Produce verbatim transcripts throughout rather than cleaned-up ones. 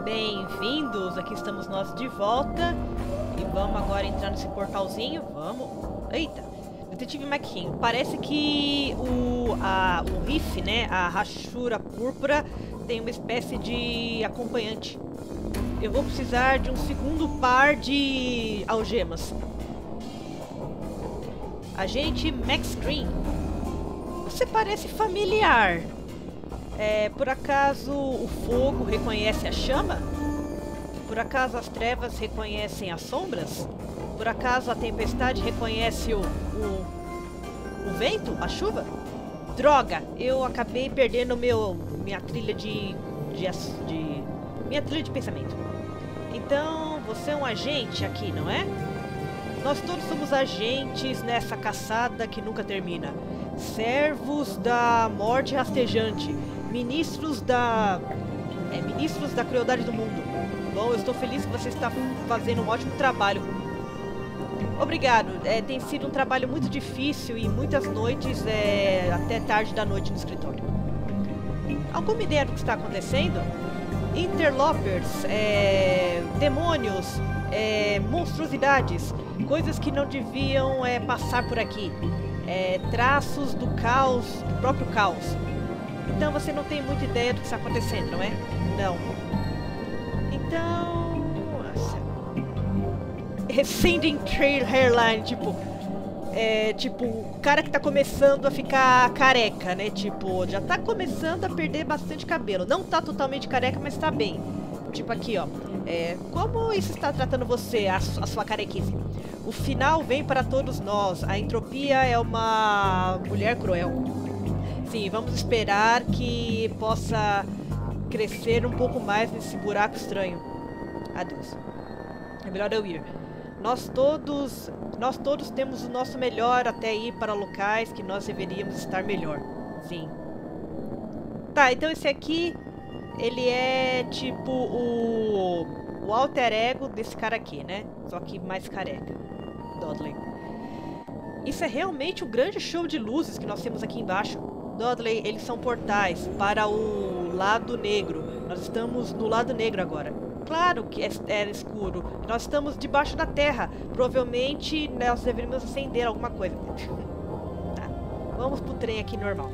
Bem-vindos, aqui estamos nós de volta. E vamos agora entrar nesse portalzinho. Vamos. Eita, Detetive McKean. Parece que o, a, o Riff, né, a rachura púrpura, tem uma espécie de acompanhante. Eu vou precisar de um segundo par de algemas. Agente Max Green. Você parece familiar. É, por acaso o fogo reconhece a chama? Por acaso as trevas reconhecem as sombras? Por acaso a tempestade reconhece o, o, o vento, a chuva? Droga, eu acabei perdendo meu, minha trilha de, de, de... minha trilha de pensamento. Então, você é um agente aqui, não é? Nós todos somos agentes nessa caçada que nunca termina. Servos da morte rastejante. Ministros da... É, ministros da crueldade do mundo. Bom, eu estou feliz que você está fazendo um ótimo trabalho. Obrigado. É, tem sido um trabalho muito difícil e muitas noites, é, até tarde da noite no escritório. Alguma ideia do que está acontecendo? Interlopers, é, demônios, é, monstruosidades, coisas que não deviam é, passar por aqui. É, traços do caos, do próprio caos. Então você não tem muita ideia do que está acontecendo, não é? Não. Então... Nossa. Rescinding Trail Hairline, tipo... É, tipo, o cara que tá começando a ficar careca, né? Tipo, já tá começando a perder bastante cabelo. Não tá totalmente careca, mas tá bem. Tipo aqui, ó. É, como isso está tratando você, a, a sua carequice? O final vem para todos nós. A entropia é uma mulher cruel. Sim, vamos esperar que possa crescer um pouco mais nesse buraco estranho. Adeus. É melhor eu ir. Nós todos, nós todos temos o nosso melhor até ir para locais que nós deveríamos estar melhor. Sim. Tá, então esse aqui, ele é tipo o, o alter ego desse cara aqui, né? Só que mais careca. Dudley. Isso é realmente um grande show de luzes que nós temos aqui embaixo. Dudley, eles são portais para o lado negro. Nós estamos no lado negro agora. Claro que é, é escuro. Nós estamos debaixo da terra. Provavelmente nós deveríamos acender alguma coisa. Tá. Vamos pro trem aqui normal.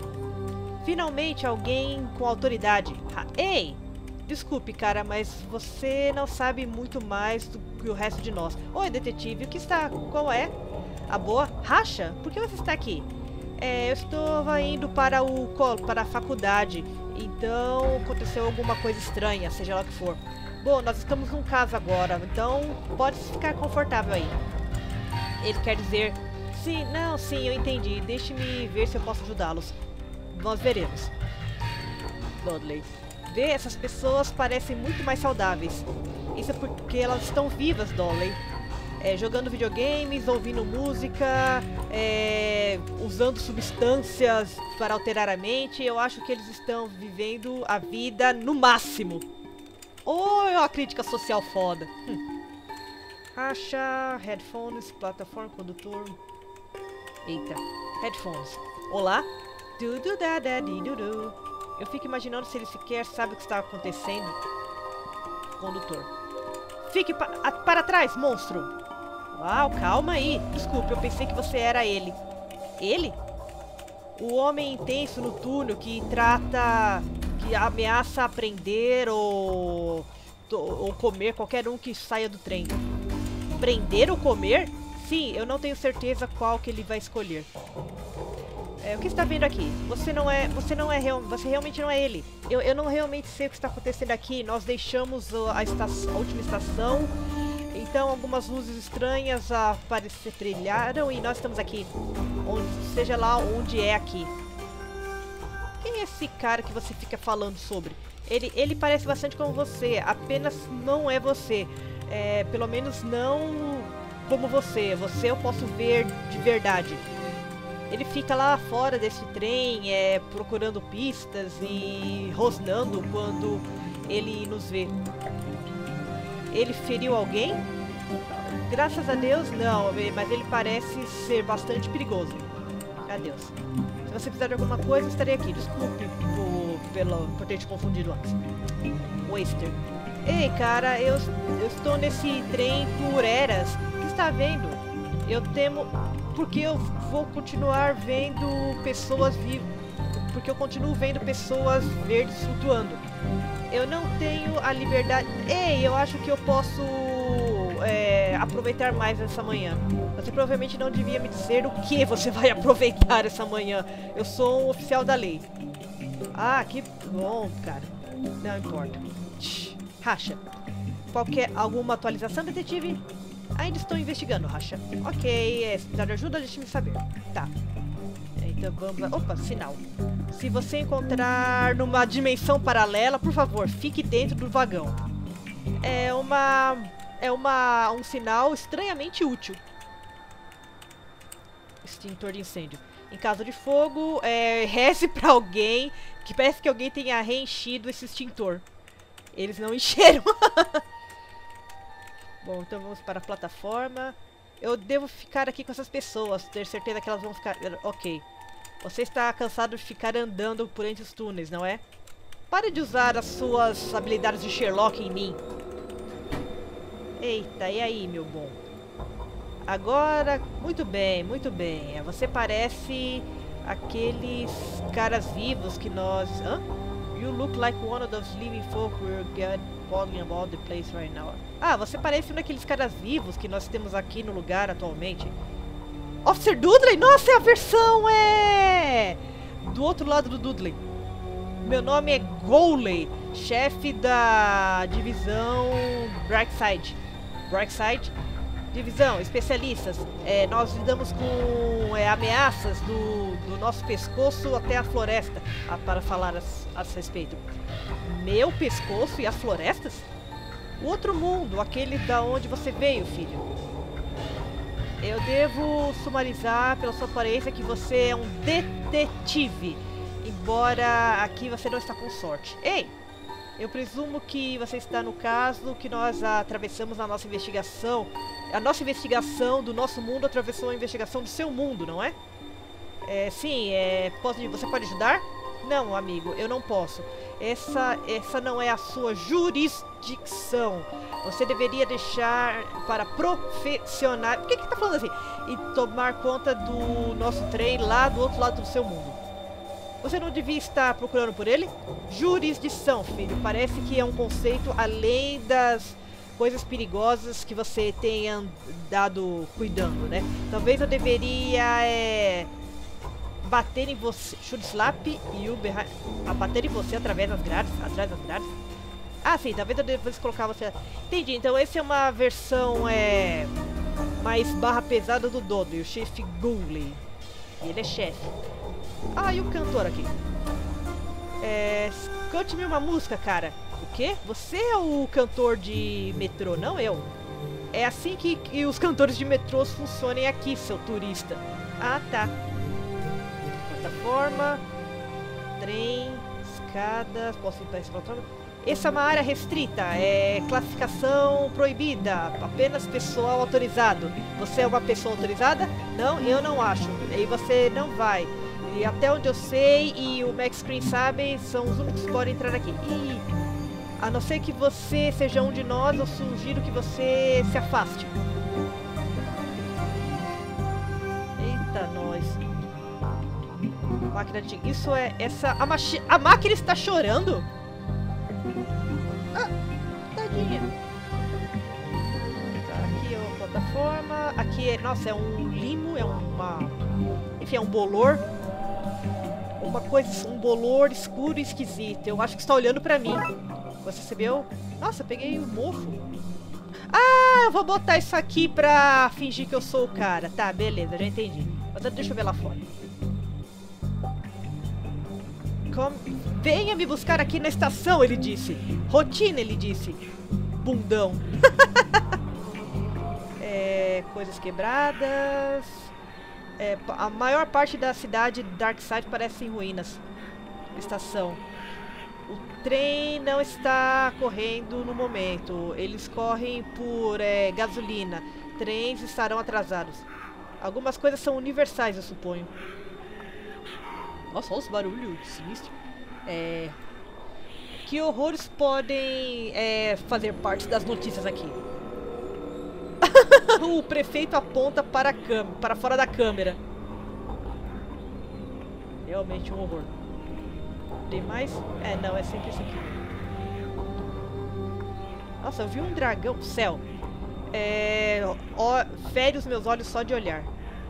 Finalmente alguém com autoridade. Ah, ei! Desculpe, cara, mas você não sabe muito mais do que o resto de nós. Oi, detetive, o que está... Qual é? A boa? Racha? Por que você está aqui? É, eu estava indo para o para a faculdade, então aconteceu alguma coisa estranha, seja lá o que for. Bom, nós estamos num caso agora, então pode ficar confortável aí. Ele quer dizer, sim, não, sim, eu entendi, deixe-me ver se eu posso ajudá-los. Nós veremos. Dudley. Vê, essas pessoas parecem muito mais saudáveis. Isso é porque elas estão vivas, Dudley. É, jogando videogames, ouvindo música, é, usando substâncias para alterar a mente. Eu acho que eles estão vivendo a vida no máximo. Oh, é uma crítica social foda. Hum. Acha, headphones, plataforma, condutor. Eita, headphones. Olá? Du -du -da -da -di -du -du. Eu fico imaginando se ele sequer sabe o que está acontecendo. Condutor. Fique pa para trás, monstro! Uau, calma aí. Desculpe, eu pensei que você era ele. Ele? O homem intenso no túnel que trata... que ameaça prender ou... ou comer qualquer um que saia do trem. Prender ou comer? Sim, eu não tenho certeza qual que ele vai escolher. É, o que está vendo aqui? Você não é... Você não é real, você realmente não é ele. Eu, eu não realmente sei o que está acontecendo aqui. Nós deixamos a, estação, a última estação... Então algumas luzes estranhas apareceram, trilharam e nós estamos aqui. Onde, seja lá onde é aqui. Quem é esse cara que você fica falando sobre? Ele, ele parece bastante como você, apenas não é você. É, pelo menos não como você. Você eu posso ver de verdade. Ele fica lá fora desse trem, é, procurando pistas e rosnando quando ele nos vê. Ele feriu alguém? Graças a Deus, não, mas ele parece ser bastante perigoso. Adeus. Se você precisar de alguma coisa, estarei aqui. Desculpe por, pelo, por ter te confundido antes. Waster. Ei, cara, eu, eu estou nesse trem por eras. O que está vendo? Eu temo... Porque eu vou continuar vendo pessoas vivas. Porque eu continuo vendo pessoas verdes flutuando. Eu não tenho a liberdade... Ei, eu acho que eu posso é, aproveitar mais essa manhã. Você provavelmente não devia me dizer o que você vai aproveitar essa manhã. Eu sou um oficial da lei. Ah, que bom, cara. Não importa. Shhh, Racha. Qualquer alguma atualização, detetive? Ainda estou investigando, Racha. Ok, é, se precisar de ajuda, deixe-me saber. Tá. Então vamos lá. Opa, sinal. Se você encontrar numa dimensão paralela, por favor, fique dentro do vagão. É uma... É uma... um sinal estranhamente útil. Extintor de incêndio. Em caso de fogo, é, reze pra alguém que parece que alguém tenha reenchido esse extintor. Eles não encheram. Bom, então vamos para a plataforma. Eu devo ficar aqui com essas pessoas, ter certeza que elas vão ficar... Ok. Você está cansado de ficar andando por entre os túneis, não é? Pare de usar as suas habilidades de Sherlock em mim. Eita, e aí, meu bom? Agora, muito bem, muito bem. Você parece aqueles caras vivos que nós... Hã? You look like one of those living folk we're gathering about the place right now. Ah, você parece um daqueles caras vivos que nós temos aqui no lugar atualmente. Officer Dudley? Nossa, é a versão é... do outro lado do Dudley. Meu nome é Gowley, chefe da divisão Brightside. Brightside? Divisão, especialistas. É, nós lidamos com é, ameaças do, do nosso pescoço até a floresta, a, para falar a, a respeito. Meu pescoço e as florestas? O outro mundo, aquele da onde você veio, filho. Eu devo sumarizar pela sua aparência que você é um detetive, embora aqui você não está com sorte. Ei! Eu presumo que você está no caso que nós atravessamos na nossa investigação. A nossa investigação do nosso mundo atravessou a investigação do seu mundo, não é? É, sim, é, posso, você pode ajudar? Não, amigo, eu não posso. Essa, essa não é a sua jurisdição. Você deveria deixar para profissionais... Por que que tá falando assim? E tomar conta do nosso trem lá do outro lado do seu mundo. Você não devia estar procurando por ele? Jurisdição, filho. Parece que é um conceito além das coisas perigosas que você tenha andado cuidando, né? Talvez eu deveria é, bater em você, shoot slap e o behind, a bater em você através das grades, atrás das grades. Ah, sim. Talvez eu devesse colocar você. Entendi. Então essa é uma versão é mais barra pesada do Dodo, o chefe Gowley. E ele é chefe. Ah, e o cantor aqui? É... Cante-me uma música, cara. O quê? Você é o cantor de metrô, não eu. É assim que, que os cantores de metrôs funcionem aqui, seu turista. Ah, tá. Plataforma. Trem. Escadas. Posso ir para essa plataforma? Essa é uma área restrita. É classificação proibida. Apenas pessoal autorizado. Você é uma pessoa autorizada? Não, eu não acho. E você não vai. E até onde eu sei, e o Max Screen sabe, são os únicos que podem entrar aqui. E a não ser que você seja um de nós, eu sugiro que você se afaste. Eita, nós. Máquina de... Isso é... Essa... A, machi... a máquina está chorando? Ah, tadinha. Tá, aqui é uma plataforma. Aqui é... Nossa, é um limo, é uma... Enfim, é um bolor. Uma coisa, um bolor escuro e esquisito. Eu acho que está olhando pra mim. Você percebeu? Nossa, peguei um mofo. Ah, eu vou botar isso aqui pra fingir que eu sou o cara. Tá, beleza, já entendi. Mas deixa eu ver lá fora. Como... Venha me buscar aqui na estação, ele disse. Rotina, ele disse. Bundão. É, coisas quebradas... É, a maior parte da cidade Darkside parece em ruínas. Estação. O trem não está correndo no momento. Eles correm por é, gasolina. Trens estarão atrasados. Algumas coisas são universais, eu suponho. Nossa, olha os barulhos sinistros. É... que horrores podem é, fazer parte das notícias aqui? O prefeito aponta para, a câmera, para fora da câmera. Realmente um horror. Tem mais? É, não, é sempre isso aqui. Nossa, eu vi um dragão. Céu. É, ó, fere os meus olhos só de olhar.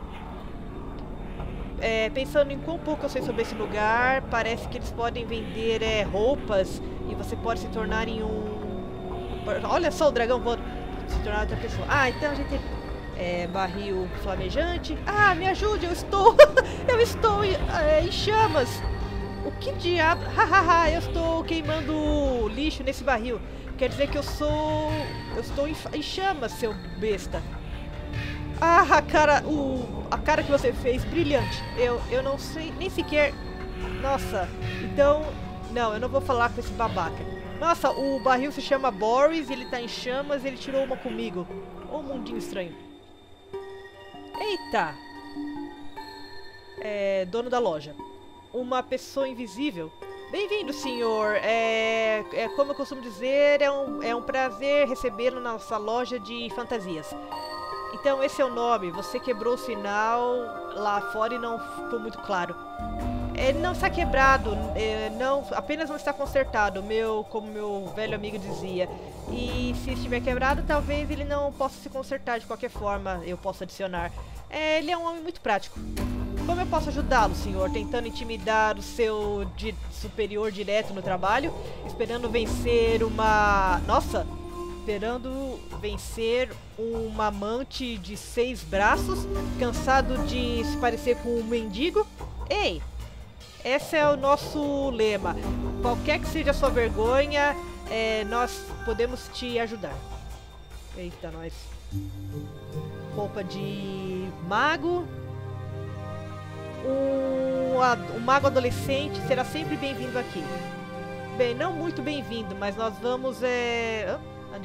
É, pensando em quão pouco eu sei sobre esse lugar, parece que eles podem vender é, roupas e você pode se tornar em um... Olha só o dragão voando. Se tornar outra pessoa. Ah, então a gente... É, barril flamejante. Ah, me ajude, eu estou... eu estou é, em chamas. O que diabo... Hahaha, eu estou queimando lixo nesse barril. Quer dizer que eu sou... Eu estou em, em chamas, seu besta. Ah, a cara... O, a cara que você fez, brilhante. Eu, eu não sei nem sequer... Nossa, então... Não, eu não vou falar com esse babaca. Nossa, o barril se chama Boris, ele tá em chamas e ele tirou uma comigo. Ô, mundinho estranho. Eita! É, dono da loja. Uma pessoa invisível. Bem-vindo, senhor. É, é, como eu costumo dizer, é um, é um prazer recebê-lo na nossa loja de fantasias. Então, esse é o nome. Você quebrou o sinal lá fora e não ficou muito claro. Ele não está quebrado, é, não, apenas não está consertado, meu, como meu velho amigo dizia. E se estiver quebrado, talvez ele não possa se consertar de qualquer forma, eu posso adicionar. É, ele é um homem muito prático. Como eu posso ajudá-lo, senhor? Tentando intimidar o seu di superior direto no trabalho, esperando vencer uma... Nossa! Esperando vencer uma amante de seis braços, cansado de se parecer com um mendigo? Ei! Esse é o nosso lema. Qualquer que seja a sua vergonha, é, nós podemos te ajudar. Eita, nós. Roupa de mago. Um, um mago adolescente será sempre bem-vindo aqui. Bem, não muito bem-vindo, mas nós vamos... É...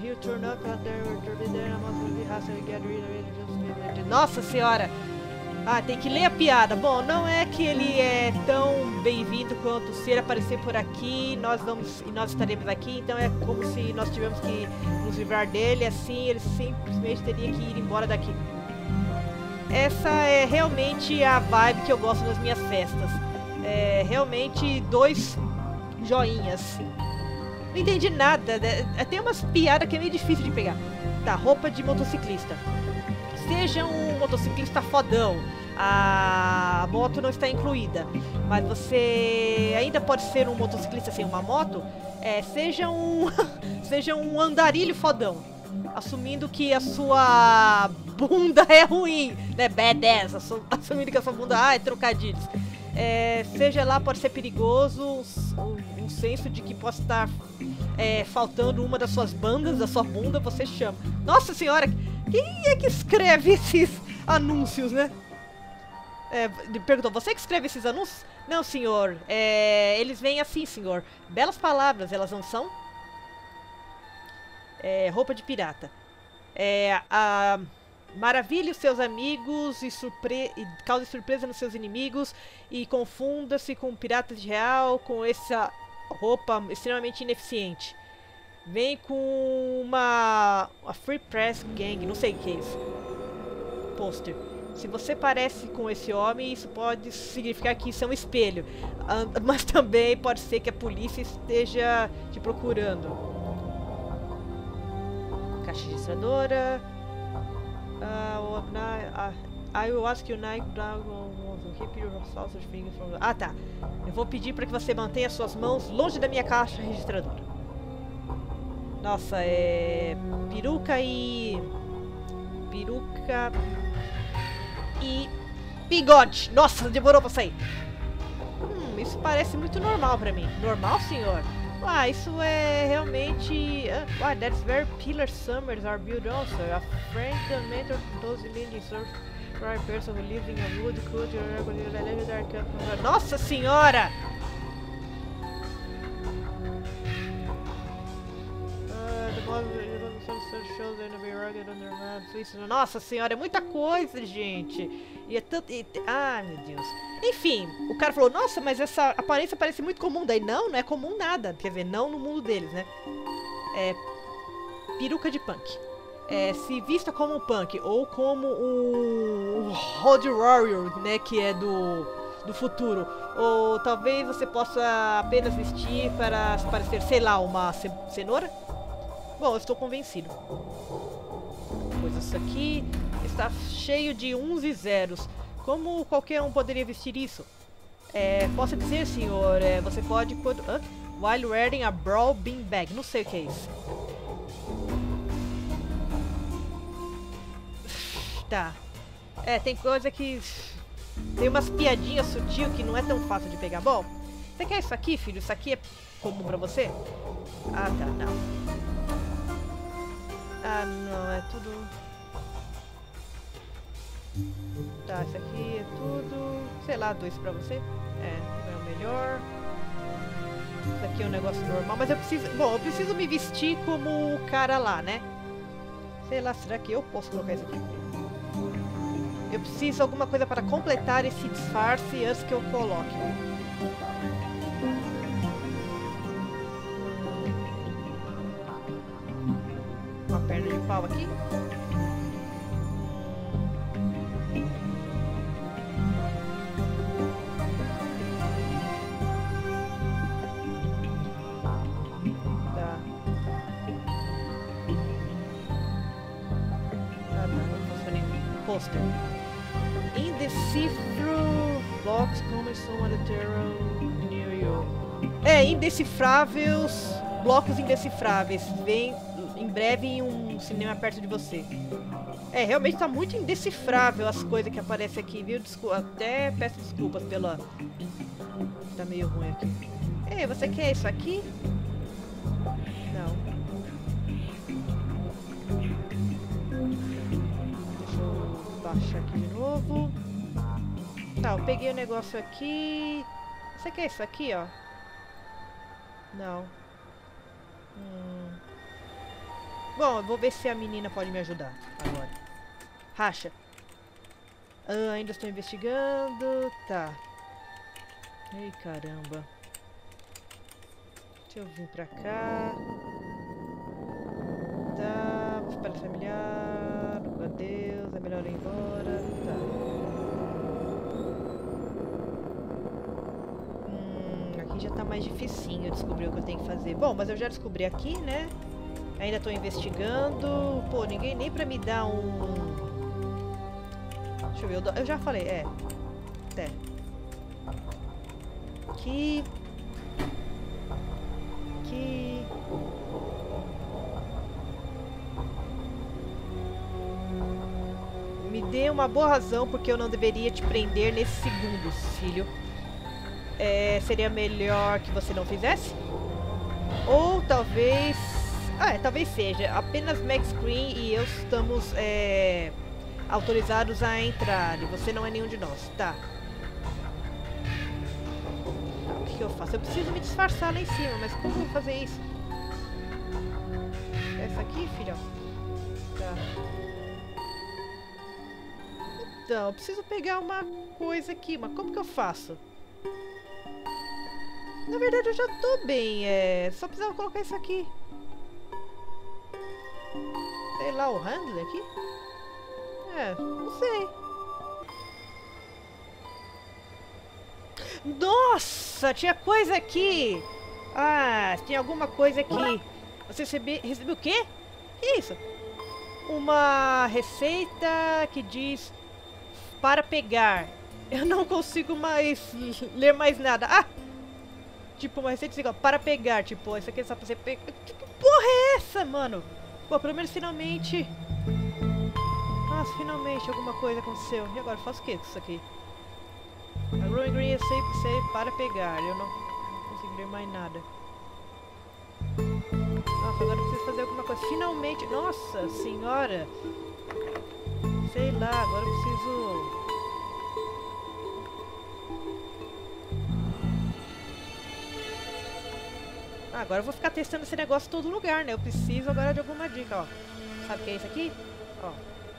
Nossa senhora! Ah, tem que ler a piada. Bom, não é que ele é tão bem-vindo quanto se ele aparecer por aqui, nós vamos e nós estaremos aqui, então é como se nós tivéssemos que nos livrar dele, assim, ele simplesmente teria que ir embora daqui. Essa é realmente a vibe que eu gosto nas minhas festas. É realmente dois joinhas. Não entendi nada, né? Tem umas piadas que é meio difícil de pegar. Tá, roupa de motociclista. Seja um motociclista fodão, a moto não está incluída, mas você ainda pode ser um motociclista sem uma moto, é, seja um seja um andarilho fodão, assumindo que a sua bunda é ruim, né, badass, assumindo que a sua bunda, ah, é trocadilhos. É, seja lá, pode ser perigoso, um, um senso de que possa estar é, faltando uma das suas bandas, da sua bunda, você chama. Nossa senhora, quem é que escreve esses anúncios, né? É, perguntou, você que escreve esses anúncios? Não, senhor, é, eles vêm assim, senhor. Belas palavras, elas não são? É, roupa de pirata. É, a... Maravilhe os seus amigos e, surpre... e cause surpresa nos seus inimigos e confunda-se com piratas de real com essa roupa extremamente ineficiente. Vem com uma... uma Free Press Gang, não sei o que é isso. Pôster. Se você parece com esse homem, isso pode significar que isso é um espelho. Uh, mas também pode ser que a polícia esteja te procurando. Caixa registradora... Uh, uh, I will ask you now to keep your sausage fingers from... Ah, tá. Eu vou pedir para que você mantenha suas mãos longe da minha caixa registradora. Nossa, é... Peruca e... Peruca... E... Bigode! Nossa, demorou pra sair. Hum, isso parece muito normal pra mim. Normal, senhor? Ah, isso é realmente... Uh, wow, that's where pillar summers are built also. A friend and mentor those leading surf for a person who lives in a wood culture. Nossa senhora! Uh, the model shows in the target underline, switch. Nossa senhora, é muita coisa, gente. E é tanto... E, ah, meu Deus. Enfim, o cara falou, nossa, mas essa aparência parece muito comum. Daí, não, não é comum nada. Quer dizer, não no mundo deles, né? É... Peruca de punk. É, se vista como um punk, ou como o, o Road Warrior, né, que é do, do futuro. Ou talvez você possa apenas vestir para parecer, sei lá, uma ce cenoura? Bom, eu estou convencido. Pois isso aqui está cheio de uns e zeros. Como qualquer um poderia vestir isso? É, posso dizer, senhor, é, você pode... Hã? While wearing a brawl beanbag. Não sei o que é isso. Tá. É, tem coisa que... Tem umas piadinhas sutil que não é tão fácil de pegar. Bom, você quer isso aqui, filho? Isso aqui é comum pra você? Ah, tá, não. Ah, não, é tudo... Tá, isso aqui é tudo... Sei lá, dois pra você. É, não é o melhor. Isso aqui é um negócio normal, mas eu preciso... Bom, eu preciso me vestir como o cara lá, né? Sei lá, será que eu posso colocar isso aqui? Eu preciso de alguma coisa para completar esse disfarce antes que eu coloque. Uma perna de pau aqui. Tá. Ah, não, não funciona em pôster. Indecifro blocks começam a New York. É, indecifráveis, blocos indecifráveis. Vem em breve em um cinema perto de você. É, realmente tá muito indecifrável as coisas que aparecem aqui, viu? Desculpa, até peço desculpas pela... Tá meio ruim aqui. Ei, você quer isso aqui? Não. Baixar aqui de novo. Tá, eu peguei o negócio aqui. Você quer isso aqui, ó? Não. Hum. Bom, eu vou ver se a menina pode me ajudar agora. Racha. Ah, ainda estou investigando. Tá. Ei, caramba. Deixa eu vir pra cá. Tá, vou para familiar. Adeus, é melhor ir embora. Tá. Hum, aqui já tá mais dificinho descobrir o que eu tenho que fazer. Bom, mas eu já descobri aqui, né? Ainda tô investigando. Pô, ninguém nem pra me dar um... Deixa eu ver, eu, do... eu já falei, é. Até. Aqui. Aqui. Me dê uma boa razão porque eu não deveria te prender nesses segundos, filho. É, seria melhor que você não fizesse? Ou talvez... Ah, é, talvez seja. Apenas Max Green e eu estamos é, autorizados a entrar. E você não é nenhum de nós. Tá. O que, que eu faço? Eu preciso me disfarçar lá em cima, mas como eu vou fazer isso? Essa aqui, filho? Tá. Então, eu preciso pegar uma coisa aqui, mas como que eu faço? Na verdade, eu já tô bem, é... Só precisava colocar isso aqui. Sei lá, o handle aqui? É, não sei. Nossa, tinha coisa aqui! Ah, tinha alguma coisa aqui. Você recebe... recebeu o quê? Que é isso? Uma receita que diz... Para pegar. Eu não consigo mais ler mais nada. Ah! Tipo, uma receita assim, ó, para pegar. Tipo, isso aqui é só pra você pegar. Que porra é essa, mano? Bom, pelo menos finalmente... Nossa, finalmente alguma coisa aconteceu. E agora, eu faço o que com isso aqui? A growing green eu sempre sei para pegar. Eu não consigo ler mais nada. Nossa, agora eu preciso fazer alguma coisa. Finalmente... Nossa senhora! Sei lá, agora eu preciso... Ah, agora eu vou ficar testando esse negócio em todo lugar, né? Eu preciso agora de alguma dica, ó. sabe o que é isso aqui? Ó.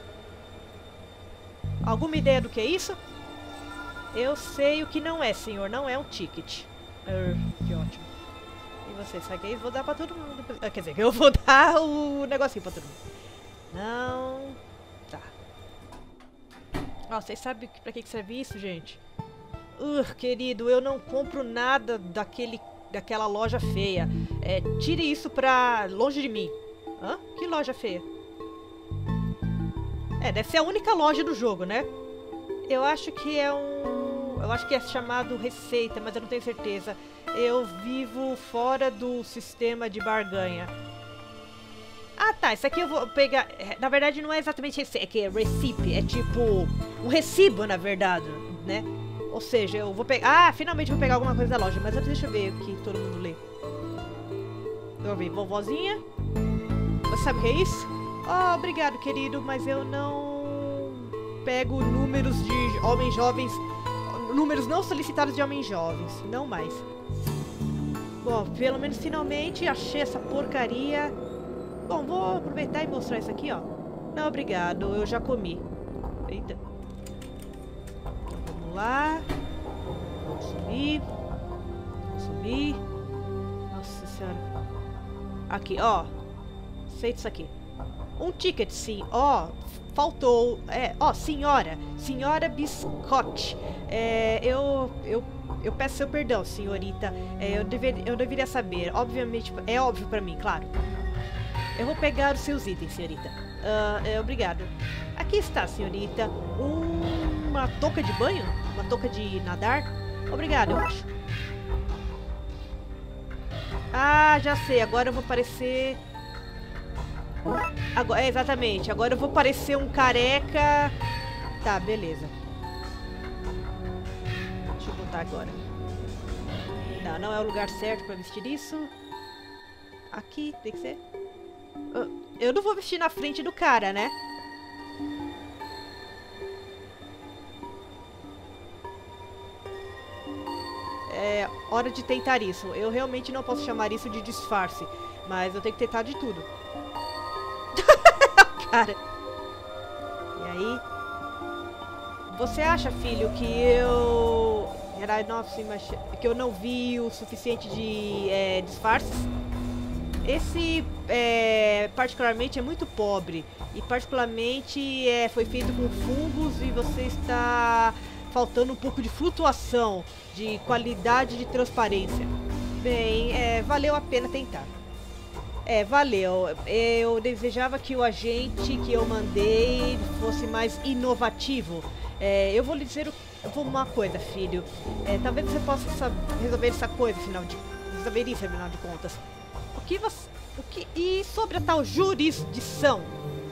Alguma ideia do que é isso? Eu sei o que não é, senhor. Não é um ticket. Uh, que ótimo. E você, sabe o que é isso? Vou dar pra todo mundo. Ah, quer dizer, eu vou dar o negocinho pra todo mundo. Não. Tá. Ó, vocês sabem pra que serve isso, gente? Uh, querido, eu não compro nada daquele, daquela loja feia. É, tire isso pra longe de mim. Hã? Que loja feia? É, deve ser a única loja do jogo, né? Eu acho que é um... Eu acho que é chamado Receita, mas eu não tenho certeza. Eu vivo fora do sistema de barganha. Ah, tá. Isso aqui eu vou pegar... Na verdade, não é exatamente receita. É que é recipe. É tipo... Um recibo, na verdade, né? Ou seja, eu vou pegar... Ah, finalmente vou pegar alguma coisa da loja. Mas deixa eu ver o que todo mundo lê. Vamos ver. Vovozinha. Você sabe o que é isso? Oh, obrigado, querido. Mas eu não... Pego números de homens jovens... Números não solicitados de homens jovens. Não mais. Bom, pelo menos finalmente achei essa porcaria. Bom, vou aproveitar e mostrar isso aqui, ó. Não, obrigado. Eu já comi. Eita. Vamos lá. Vamos subir. Vamos subir. Nossa senhora. Aqui, ó. Aceita isso aqui. Um ticket, sim. Ó, faltou. É, ó, senhora. Senhora Biscotti. É, eu, eu, eu peço seu perdão, senhorita. É, eu, dever, eu deveria saber. Obviamente, é óbvio pra mim, claro. Eu vou pegar os seus itens, senhorita. Uh, é, obrigado. Aqui está, senhorita. Um, uma touca de banho? Uma touca de nadar? Obrigado, eu acho. Ah, já sei. Agora eu vou parecer... Agora, é, exatamente. Agora eu vou parecer um careca. Tá, beleza. Deixa eu botar agora. Não, não é o lugar certo pra vestir isso. Aqui, tem que ser. Eu não vou vestir na frente do cara, né? É hora de tentar isso. Eu realmente não posso chamar isso de disfarce. Mas eu tenho que tentar de tudo. Cara. E aí? Você acha, filho, que eu... Era, nossa, que eu não vi o suficiente de é, disfarces? Esse, é, particularmente, é muito pobre. E, particularmente, é, foi feito com fungos e você está faltando um pouco de flutuação, de qualidade de transparência. Bem, é, valeu a pena tentar. É, valeu. Eu desejava que o agente que eu mandei fosse mais inovativo. É, eu vou lhe dizer uma coisa, filho. É, talvez você possa resolver essa coisa, afinal de... Resolver isso, afinal de contas. O que você... O que... E sobre a tal jurisdição?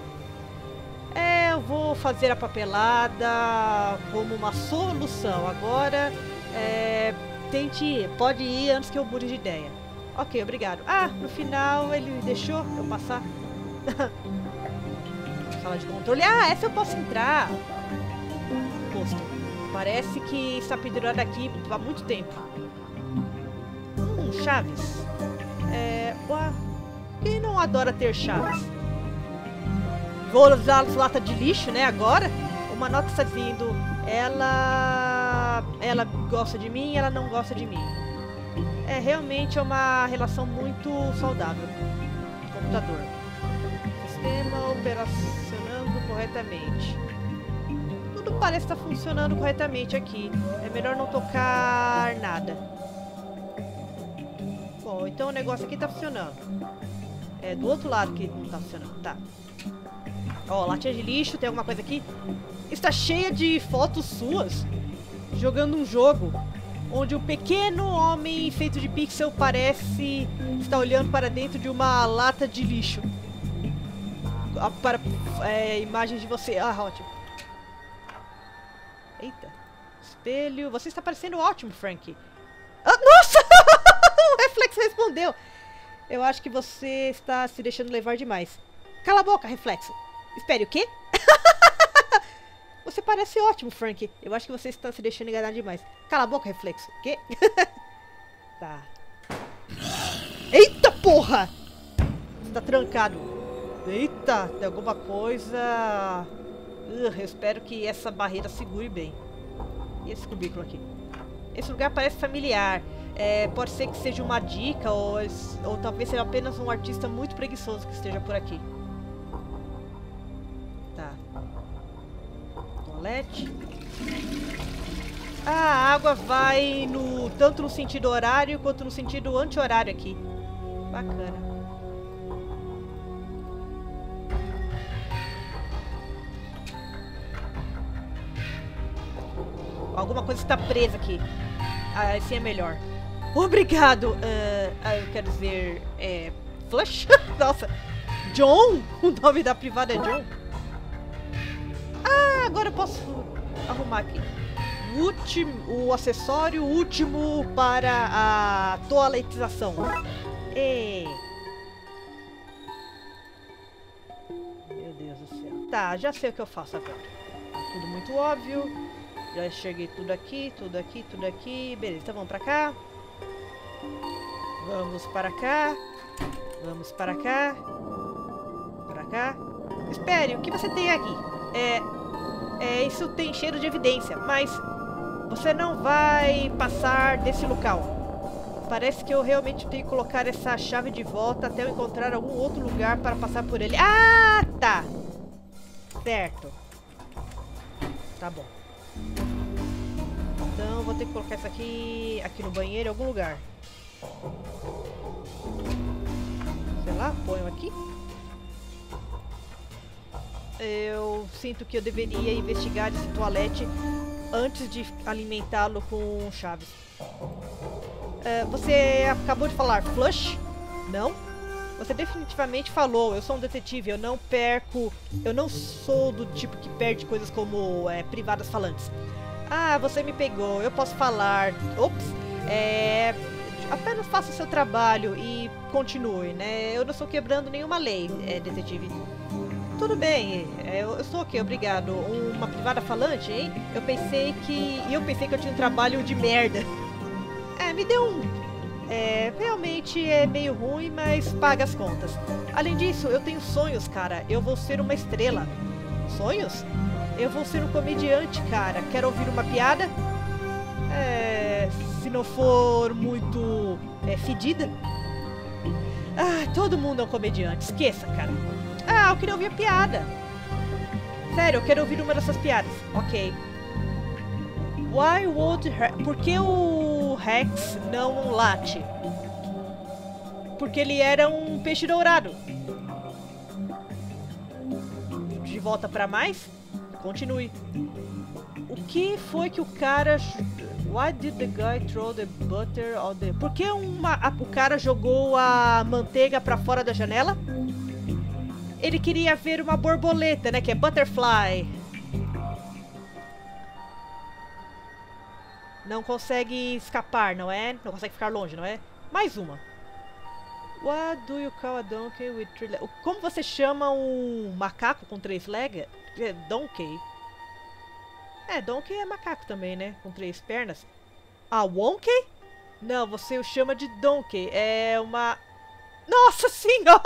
É, eu vou fazer a papelada como uma solução. Agora, é... Tente ir. Pode ir antes que eu mude de ideia. Ok, obrigado. Ah, no final ele deixou eu passar. Sala de controle. Ah, essa eu posso entrar. Posto. Parece que está pendurado aqui há muito tempo. Hum, chaves. É... Ué, quem não adora ter chaves? Vou usar as latas de lixo, né, agora. Uma nota está dizendo... Ela... Ela gosta de mim, ela não gosta de mim. É, realmente é uma relação muito saudável. Computador. Sistema operacionando corretamente. Tudo parece estar funcionando corretamente aqui. É melhor não tocar nada. Bom, então o negócio aqui tá funcionando. É do outro lado que não tá funcionando. Tá. Ó, latinha de lixo, tem alguma coisa aqui? Está cheia de fotos suas. Jogando um jogo onde um pequeno homem feito de pixel parece estar olhando para dentro de uma lata de lixo. Para é, imagens de você. Ah, ótimo. Eita. Espelho. Você está parecendo ótimo, Frank. Ah, nossa! O Reflexo respondeu. Eu acho que você está se deixando levar demais. Cala a boca, Reflexo. Espere, o quê? Você parece ótimo, Frank. Eu acho que você está se deixando enganar demais. Cala a boca, Reflexo. O quê? Tá. Eita, porra! Você tá trancado. Eita, tem alguma coisa... Uh, eu espero que essa barreira segure bem. E esse cubículo aqui? Esse lugar parece familiar. É, pode ser que seja uma dica ou, ou talvez seja apenas um artista muito preguiçoso que esteja por aqui. Tá. Toalete. Ah, a água vai no, tanto no sentido horário quanto no sentido anti-horário aqui. Bacana. Alguma coisa está presa aqui. Ah, esse é melhor. Obrigado. Uh, ah, eu quero dizer... É... Flush? Nossa. John? O nome da privada é John? Ah, agora eu posso arrumar aqui. Último, o acessório último para a toaletização. Ei. Meu Deus do céu. Tá, já sei o que eu faço agora. Tudo muito óbvio. Já enxerguei tudo aqui, tudo aqui, tudo aqui. Beleza, então vamos pra cá. Vamos para cá. Vamos para cá. Para cá. Espere, o que você tem aqui? É... É, isso tem cheiro de evidência, mas... Você não vai passar desse local. Parece que eu realmente tenho que colocar essa chave de volta até eu encontrar algum outro lugar para passar por ele. Ah, tá. Certo. Tá bom. Então, vou ter que colocar isso aqui, aqui no banheiro, em algum lugar. Sei lá, ponho aqui. Eu sinto que eu deveria investigar esse toalete antes de alimentá-lo com chaves. Uh, você acabou de falar flush? Não? Você definitivamente falou. Eu sou um detetive, eu não perco... Eu não sou do tipo que perde coisas como é, privadas falantes. Ah, você me pegou, eu posso falar. Ops, é... apenas faça o seu trabalho e continue, né? Eu não estou quebrando nenhuma lei, é, detetive. Tudo bem, eu, eu sou aqui, obrigado. Uma privada falante, hein? Eu pensei que... Eu pensei que eu tinha um trabalho de merda. É, me deu um... É, realmente é meio ruim, mas paga as contas. Além disso, eu tenho sonhos, cara. Eu vou ser uma estrela. Sonhos? Eu vou ser um comediante, cara. Quer ouvir uma piada? É... Se não for muito... É, fedida. Ah, todo mundo é um comediante. Esqueça, cara. Ah, eu queria ouvir a piada. Sério, eu quero ouvir uma dessas piadas. Ok. Why would... Por que o Rex não late? Porque ele era um peixe dourado. De volta pra mais? Continue. O que foi que o cara... Why did the guy throw the butter on the... Por que uma... o cara jogou a manteiga pra fora da janela? Ele queria ver uma borboleta, né? Que é butterfly. Não consegue escapar, não é? Não consegue ficar longe, não é? Mais uma. What do you call a donkey with three legs? Como você chama um macaco com três legs? É, donkey. É, donkey é macaco também, né? Com três pernas. Ah, wonky? Não, você o chama de donkey. É uma... Nossa senhora!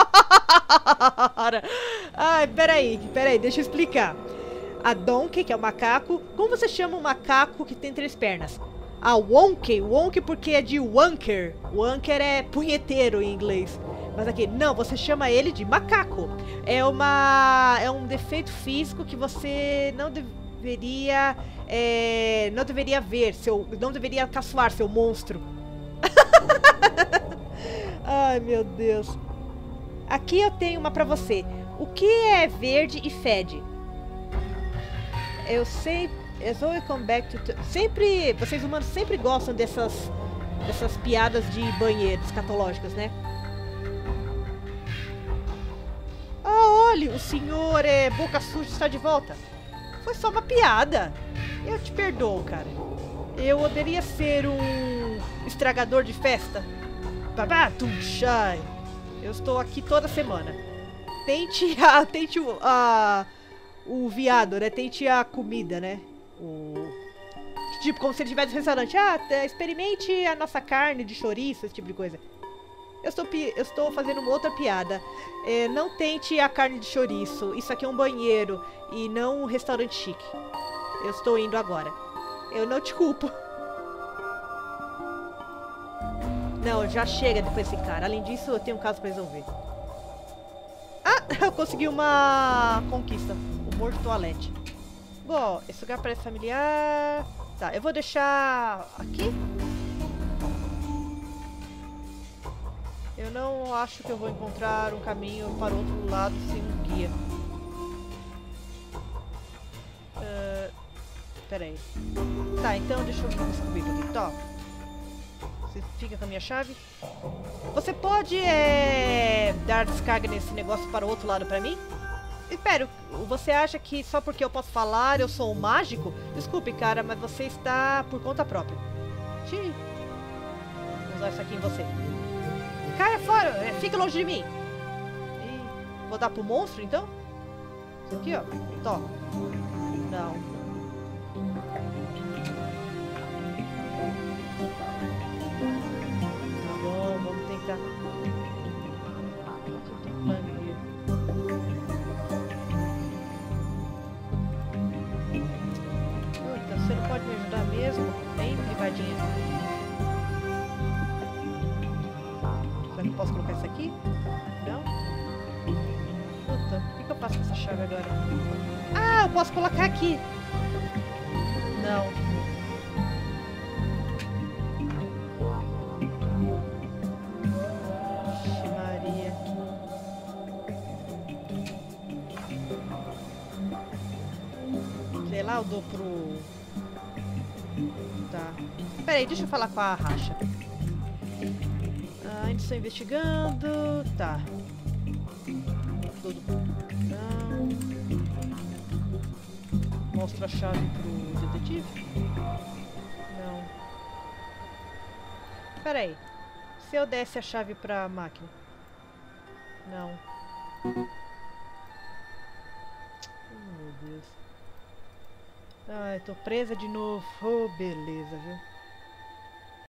Ai, peraí, peraí, deixa eu explicar. A donkey, que é o macaco. Como você chama um macaco que tem três pernas? A wonky, wonky porque é de wonker. Wonker é punheteiro em inglês. Mas aqui, não, você chama ele de macaco. É uma... É um defeito físico que você não deveria... É, não deveria ver, seu... Não deveria caçoar, seu monstro. Ai, meu Deus. Aqui eu tenho uma pra você. O que é verde e fede? Eu sei... Eu sou come back to... Sempre... Vocês humanos sempre gostam dessas... Dessas piadas de banheiro escatológicas, né? Ah, olha, o senhor é boca suja está de volta. Foi só uma piada. Eu te perdoo, cara. Eu poderia ser um estragador de festa. Babatuxai. Eu estou aqui toda semana. Tente a... Tente o... A, o viado, né? Tente a comida, né? O... Tipo, como se ele tivesse um restaurante. Ah, experimente a nossa carne de chouriço, esse tipo de coisa. Eu estou, pi eu estou fazendo uma outra piada. É, não tente a carne de chouriço. Isso aqui é um banheiro e não um restaurante chique. Eu estou indo agora. Eu não te culpo. Não, já chega depois desse cara. Além disso, eu tenho um caso pra resolver. Ah, eu consegui uma conquista. O morto toalete. Bom, esse lugar parece familiar. Tá, eu vou deixar aqui. Eu não acho que eu vou encontrar um caminho para o outro lado sem um guia. Uh, pera aí. Tá, então deixa eu descobrir aqui. Top. Você fica com a minha chave? Você pode é, dar descarga nesse negócio para o outro lado para mim? Espera, você acha que só porque eu posso falar eu sou um mágico? Desculpe, cara, mas você está por conta própria. Xiii. Vou usar isso aqui em você. Caia fora! É, fica longe de mim! Ih, vou dar pro monstro, então? Isso aqui, ó. Toma. Não. Tá bom, vamos tentar. Então você não pode me ajudar mesmo? Hein, privadinha? Será que eu posso colocar isso aqui? Não? Puta, o que, que eu faço com essa chave agora? Ah, eu posso colocar aqui! Não. Vixe Maria. Sei lá, eu dou pro... Tá. Pera aí, deixa eu falar com a Racha. Ah, ainda estou investigando. Tá. Tudo. Não. Mostra a chave pro detetive. Não. Pera aí. Se eu desse a chave pra máquina. Não. Oh, meu Deus. Ai, tô presa de novo. Oh, beleza, viu?